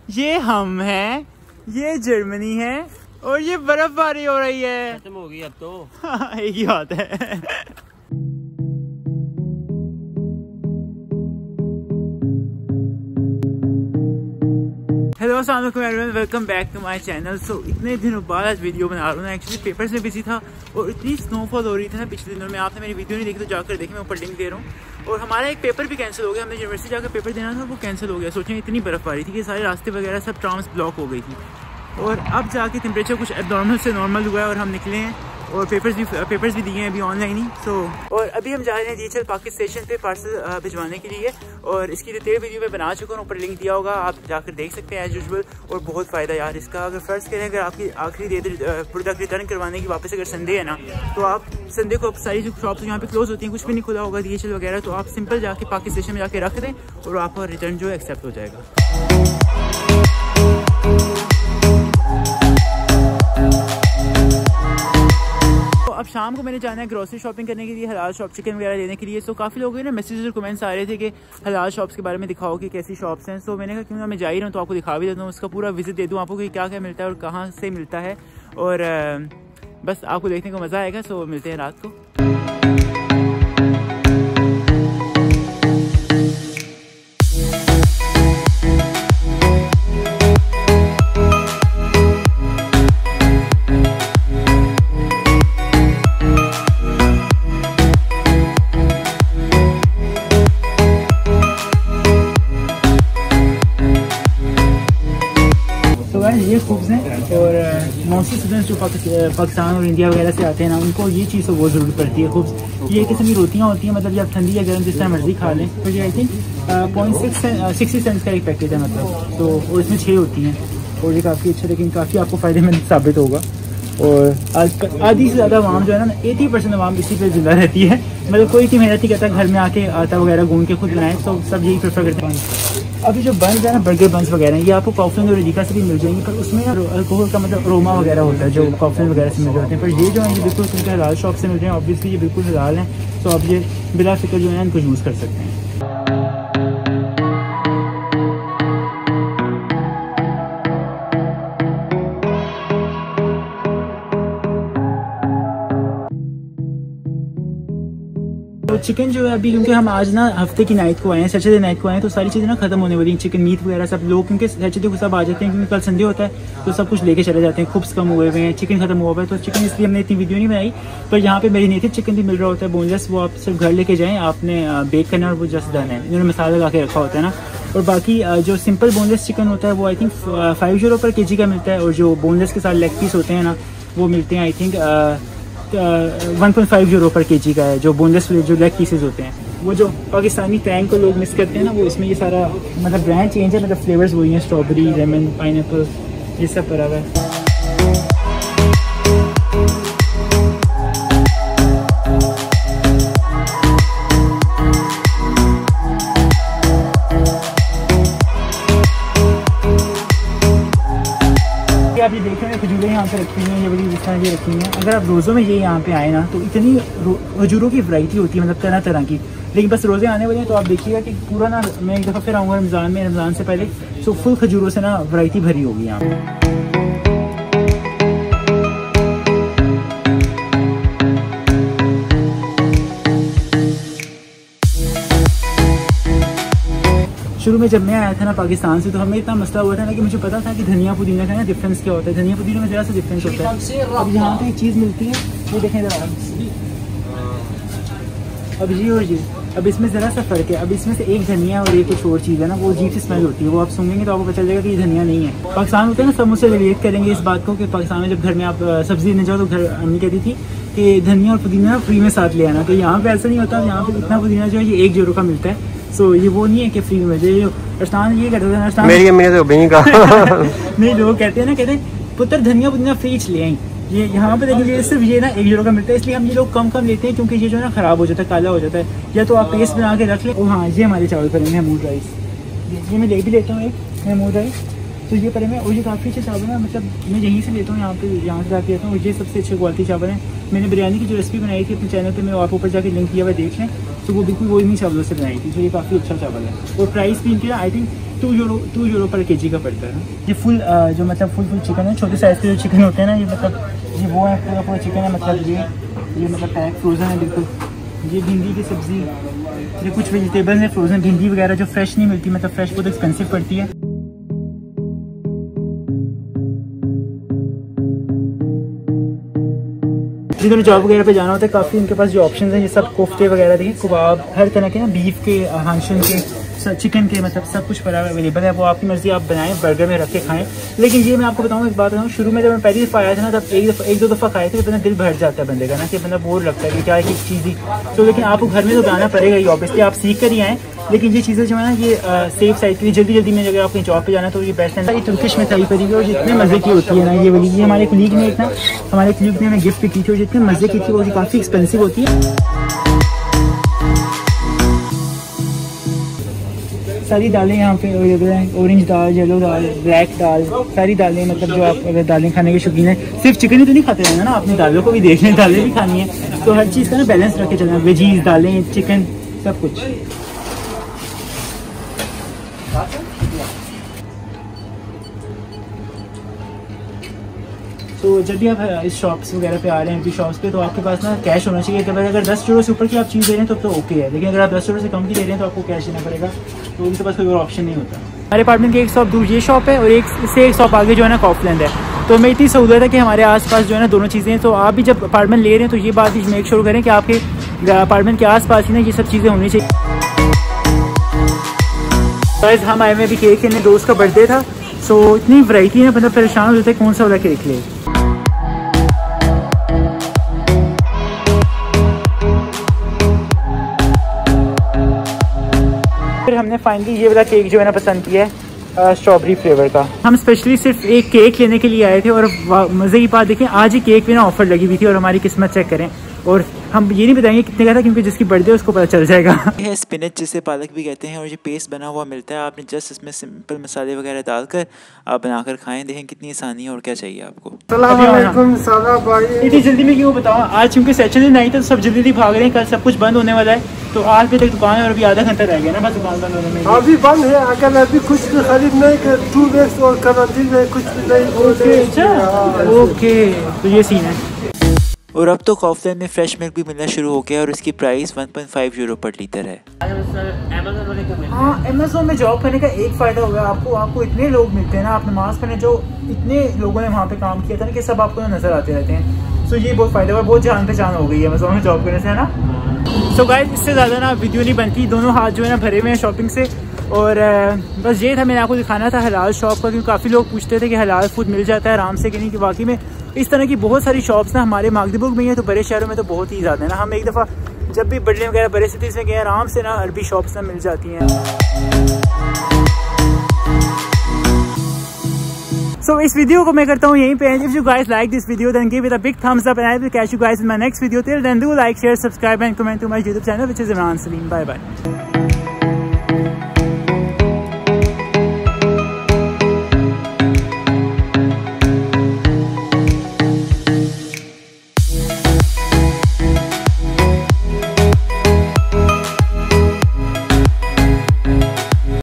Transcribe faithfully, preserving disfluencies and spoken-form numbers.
ये हम हैं, ये जर्मनी है और ये बर्फबारी हो रही है। खत्म हो गई अब तो। एक ही बात है। हेलो अस्सलाम वालेकुम everyone, welcome back to my channel. So इतने दिनों बाद आज वीडियो बना रहा हूँ ना। एक्चुअली पेपर्स में बिजी था और इतनी स्नोफॉल हो रही थी ना पिछले दिनों में। आपने मेरी वीडियो नहीं देखी तो जाकर देखें, मैं ऊपर लिंक दे रहा हूँ। और हमारा एक पेपर भी कैंसिल हो गया, हमने यूनिवर्सिटी जाकर पेपर देना था, वो कैंसिल हो गया। सोचें इतनी बर्फबारी थी कि सारे रास्ते वगैरह सब ट्राम्स ब्लॉक हो गई थी। और अब जाके टेम्परेचर कुछ एबनॉर्मल से नॉर्मल हुआ है और हम निकले हैं और पेपर्स भी पेपर्स भी दिए हैं अभी ऑनलाइन ही। सो so, और अभी हम जा रहे हैं D H L Pakistan station पे पार्सल भिजवाने के लिए। और इसकी डिटेल वीडियो मैं बना चुका हूँ, ऊपर लिंक दिया होगा, आप जाकर देख सकते हैं एज यूजुअल। और बहुत फ़ायदा यार इसका। अगर फ़र्ज करें अगर आपकी आखिरी डेट प्रोडक्ट रिटर्न करवाने की वापस अगर संडे है ना, तो आप संडे को सारी जो शॉप्स यहाँ पे क्लोज होती हैं, कुछ भी नहीं खुला होगा डी एच एल वगैरह, तो आप सिंपल जाके पाकिस्तान स्टेशन में जाके रख दें और आपका रिटर्न जो है एक्सेप्ट हो जाएगा। अब शाम को मैंने जाना है ग्रोसरी शॉपिंग करने के लिए, हलाल शॉप चिकन वगैरह लेने के लिए। सो काफ़ी लोगों के ना मैसेजेस और कमेंट्स आ रहे थे कि हलाल शॉप्स के बारे में दिखाओ कि कैसी शॉप्स हैं। सो मैंने कहा क्यों ना मैं जा ही रहा हूँ तो आपको दिखा भी देता हूँ, उसका पूरा विजिट दे दूँ आपको कि क्या क्या मिलता है और कहाँ से मिलता है। और बस आपको देखने को मज़ा आएगा। सो मिलते हैं रात को। ये खूब्स हैं और मोस्टली स्टूडेंट्स जो पाकिस्तान और इंडिया वगैरह से आते हैं ना, उनको ये चीज़ तो बहुत ज़रूरत पड़ती है। खूब्स ये किस्म की रोटियाँ होती हैं, मतलब जब ठंडी या गर्म जिस तरह मर्जी खा लें। तो ये I think point six sixty cents का एक पैकेट है मतलब। तो और इसमें छः होती हैं और ये काफ़ी अच्छा, लेकिन काफ़ी आपको फ़ायदेमंद साबित होगा। और आज आधी से ज़्यादा आवाम जो है ना, एटी परसेंट आवाम इसी पे जिंदा रहती है। मतलब कोई इतनी मेहनत नहीं करता घर में आके आटा वगैरह गूंद के खुद बनाए, तो सब यही प्रेफर करते हैं। अभी जो बंस है ना, बर्गर बंस वगैरह, ये आपको कॉफिन और रिजिका से भी मिल जाएंगे, पर उसमें अल्कोहल का मतलब अरोमा वगैरह होता है जो कॉफिन वगैरह से मिल जाते हैं। पर ये जो है ये बिल्कुल उनके हलाल शॉप से मिल रहे हैं। ऑब्वियसली ये बिल्कुल हलाल हैं, तो आप ये बिला फिक्र जो है इनको यूज़ कर सकते हैं। तो चिकन जो है अभी, क्योंकि हम आज ना हफ्ते की नाइट को आए हैं, सैटरडे नाइट को आए हैं, तो सारी चीज़ें ना खत्म होने वाली हैं। चिकन मीट वगैरह सब लोग क्योंकि सैटरडे को सब आ जाते हैं, क्योंकि कल संडे होता है तो सब कुछ लेके चले जाते हैं। खूब्स कम हुए हुए हैं, चिकन खत्म हुआ हुआ है, तो चिकन इसलिए हमने इतनी वीडियो नहीं बनाई। पर यहाँ पे मैरिनेटेड चिकन भी मिल रहा होता है बोनलेस, वो आप सिर्फ घर लेके जाएँ, आपने बेक करना और वो जस्ट डन है। इन्होंने मसाला लगा के रखा होता है ना। और बाकी जो सिंपल बोनलेस चिकन होता है वो I think five euro per K जी का मिलता है। और जो बोनलेस के साथ लेग पीस होते हैं ना, वो मिलते हैं I think one point five euro per KG का है, जो बोनलेस जो लेग पीसेज होते हैं। वो जो पाकिस्तानी टैंग को लोग मिस करते हैं ना, वो इसमें ये सारा मतलब ब्रांड चेंज है, मतलब फ्लेवर्स वही हैं, स्ट्रॉबेरी, लेमन, पाइनएप्पल, ये सब पड़ा हुआ है। आप ये देख रहे हैं खजूरें यहाँ पे रखी हुई हैं, ये बड़ी जिस तरह ये रखी हुई हैं। अगर आप रोज़ों में ये यहाँ पे आए ना, तो इतनी खजूरों की वैरायटी होती है, मतलब तरह तरह की। लेकिन बस रोज़े आने वाले हैं तो आप देखिएगा कि पूरा ना, मैं एक दफ़ा फिर आऊँगा रमज़ान में, रमज़ान से पहले, तो फुल खजूरों से ना वैरायटी भरी होगी यहाँ पे। शुरू में जब मैं आया था ना पाकिस्तान से, तो हमें इतना मसला हुआ था ना कि मुझे पता था कि धनिया पुदीना का ना डिफरेंस क्या होता है। धनिया पुदीना में ज़रा सा डिफरेंस होता है। अब यहाँ पे एक चीज़ मिलती है, ये देखें ज़रा, अब ये और ये, अब इसमें ज़रा सा फ़र्क है। अब इसमें से एक धनिया और एक कुछ और चीज़ है ना, वो अजीब सी स्मेल होती है। वो आप सूंघेंगे तो आपको पता चल जाएगा कि ये धनिया नहीं है। पाकिस्तान होता है ना, सब मुझसे रिलेट करेंगे इस बात को कि पाकिस्तान में जब घर में आप सब्ज़ी लेने जाओ तो घर अम्मी कहती थी कि धनिया और पुदीना फ्री में साथ ले आना। तो यहाँ पर ऐसा नहीं होता। यहाँ पर इतना पुदीना जो है ये एक यूरो का मिलता है। सो so, ये वो नहीं है कि फ्री में जो अरसान ये करता था। अरसान मेरी अम्मी ने तो नहीं कहा। नहीं, लोग कहते हैं ना, कहते हैं पुत्र धनिया पुदीना फ्री ले आई। ये यहाँ पे देखिए सिर्फ ये ना एक यूरो का मिलता है, इसलिए हम ये लोग कम कम लेते हैं, क्योंकि ये जो है ना ख़राब हो जाता है, काला हो जाता है। या तो आप पेस्ट बना के रख लें। और हाँ, ये हमारे चावल पड़े महमूद राइस, ये मैं ले भी लेता हूँ एक महमूद राइस। तो ये पड़े में, और ये काफ़ी अच्छे चावल है, मतलब मैं यहीं से लेता हूँ, यहाँ पे यहाँ से जाके लेता हूँ। ये सबसे अच्छे क्वालिटी चावल हैं। मैंने बिरयानी की जो रेसिपी बनाई थी अपने चैनल पे, मैं आप ऊपर जाके लिंक किया हुआ देख लें। तो वो बिल्कुल वही नहीं चावलों से बनाई थी, तो ये काफ़ी अच्छा चावल है। और प्राइस भी इनके I think two euro two euro per K जी का पड़ता है। ये फुल जो मतलब फुल फुल चिकन है, छोटे साइज़ के जो चिकन होते हैं ना, ये मतलब ये वो है पूरा पूरा चिकन है, मतलब ये ये मतलब पैक फ्रोज़न है बिल्कुल। ये भिंडी की सब्ज़ी, ये कुछ वेजिटेबल्स हैं फ्रोज़न, भिंडी वगैरह जो फ्रेश नहीं मिलती, मतलब फ्रेश बहुत एक्सपेंसिव पड़ती है। जिधर जॉब वगैरह पे जाना होता है, काफ़ी उनके पास जो ऑप्शन हैं, ये सब कोफ्ते वगैरह देखिए, कबाब हर तरह के ना, बीफ के, हांशन के, चिकन के, मतलब सब कुछ पड़ा अवेलेबल है। वो आपकी मर्ज़ी, आप बनाएं, बर्गर में रख के खाएं। लेकिन ये मैं आपको बताऊँ, एक बात बताऊँ, शुरू में जब मैं पहली दफ़ा आया था ना, तब एक दफ़ा एक दो दफ़ा खाए थे, तो दिल भर जाता है बंदे का ना, कि बंदा बोर लगता है कि क्या एक चीज़ ही तो। लेकिन आपको घर में तो बनाना पड़ेगा ही, ऑब्वियसली आप सीख कर ही आएँ। लेकिन ये चीज़ें जो है ना, ये सेफ साइड के लिए जल्दी जल्दी में अगर आप कहीं जॉब पे जाना तो ये बेस्ट है। ये तुर्किश मिठाई पड़ी है और जितने मज़े की होती है ना ये वाली, ये हमारे कलीग ने एक ना हमारे कलीग ने हमें गिफ्ट की थी, और जितने मज़े की थी वो काफ़ी एक्सपेंसिव होती है। सारी दालें यहाँ पे अवेलेबल हैं, ऑरेंज दाल, येलो दाल, ब्लैक दाल, सारी दालें, मतलब जो आप अगर दालें खाने के शौकीन हैं, सिर्फ चिकन ही तो नहीं खाते रहना ना, आपने दालों को भी देख लें, दालें भी खानी है, तो हर चीज़ का ना बैलेंस रख के चलना, वेजीज, दालें, चिकन, सब कुछ। तो जब भी आप इस शॉप्स वगैरह पे आ रहे हैं, शॉप्स पे, तो आपके पास ना कैश होना चाहिए। कि अगर दस यूरो से ऊपर की आप चीज़ दे रहे हैं तो तो ओके है, लेकिन अगर आप दस यूरो से कम की दे रहे हैं तो आपको कैश देना पड़ेगा, तो उनके पास कोई और ऑप्शन नहीं होता। हमारे अपार्टमेंट के एक शॉप दूर ये शॉप है, और एक से एक शॉप आगे जो है ना कॉफलैंड है। तो मैं इतनी सहूलत है कि हमारे आसपास जो है ना दोनों चीज़ें हैं। तो आप भी जब अपार्टमेंट ले रहे हैं तो ये बात मेक श्योर करें कि आपके अपार्टमेंट के आसपास ही ना ये सब चीज़ें होनी चाहिए। गाइस हम आए में अभी केक लेने, दोस्त का बर्थडे था, सो इतनी वैरायटी है, मतलब परेशान हो जाते हैं कौन सा वाला केक ले। फिर हमने फाइनली ये वाला केक जो है ना पसंद किया है, स्ट्रॉबेरी फ्लेवर का। हम स्पेशली सिर्फ एक केक लेने के लिए आए थे, और मज़े की बात देखें, आज ही केक भी ना ऑफर लगी हुई थी, और हमारी किस्मत चेक करें। और हम ये नहीं बताएंगे कितने का था, क्योंकि जिसकी बर्थडे है उसको पता चल जाएगा। ये है स्पिनच, जिसे पालक भी कहते हैं, और ये पेस्ट बना हुआ मिलता है। आपने जस्ट इसमें सिंपल मसाले वगैरह डालकर आप बनाकर खाएं, देखें कितनी आसानी है, और क्या चाहिए आपको। इतनी जल्दी में क्यों बताऊँ, आज क्योंकि सैटरडे नाइट है तो सब जल्दी भाग रहे हैं, कल सब कुछ बंद होने वाला है, तो आज भी तक दुकान है, और अभी आधा घंटा रह गया ना बस दुकान बंद होने में। अभी बंद है, अगर अभी कुछ भी खरीद नहीं कर टू डेज और करंटीन में कुछ भी नहीं। अच्छा ओके, तो ये सीन है। और अब तो कॉफलैंड में फ्रेश मिल्क भी मिलना शुरू हो गया, और इसकी price one point five euro per litre है। हाँ, अमेज़न में जॉब करने का एक फ़ायदा होगा आपको, आपको इतने लोग मिलते हैं ना, आप नमाज पढ़ने जो इतने लोगों ने वहाँ पे काम किया था ना, कि सब आपको नज़र आते रहते हैं। सो ये बहुत फ़ायदा हुआ, बहुत जान पहचान हो गई है अमेज़न में जॉब करने से, है ना। सो गाइस इससे ज़्यादा ना वीडियो नहीं बनती, दोनों हाथ जो है ना भरे हुए हैं शॉपिंग से। और बस ये था, मैंने आपको दिखाना था हलाल शॉप का, क्योंकि काफ़ी लोग पूछते थे कि हलाल फूड मिल जाता है आराम से कि नहीं, कि वाकई में इस तरह की बहुत सारी शॉप्स ना हमारे मागदीपुर में ही है, तो बड़े शहरों में तो बहुत ही ज़्यादा है ना। हम एक दफ़ा जब भी बड़े वगैरह बड़े सिटीज़ में गए, आराम से ना अरबी शॉप्स ना मिल जाती हैं। सो so, इस वीडियो को मैं करता हूँ यहीं पे। If you guys like this video then give it a big thumbs up, and I will catch you guys in my next video. Till then do like, share, subscribe and comment to my YouTube channel which is Imran Salim. Bye bye.